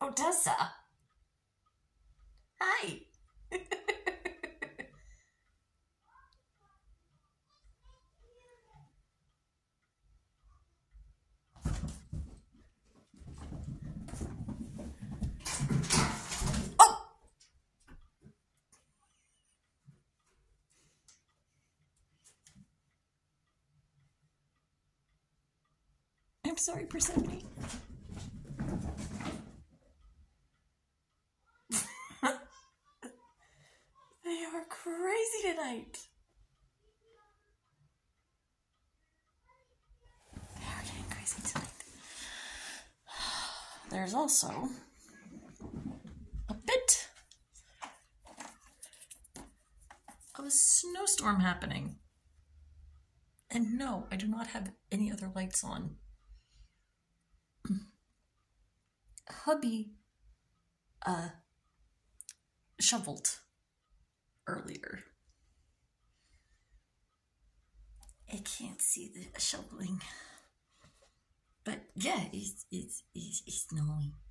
Odessa. Hi. Oh! I'm sorry, Persephone. They are crazy tonight. They are getting crazy tonight. There's also a bit of a snowstorm happening. And no, I do not have any other lights on. Hubby shoveled earlier. I can't see the shoveling. But yeah, it's snowing.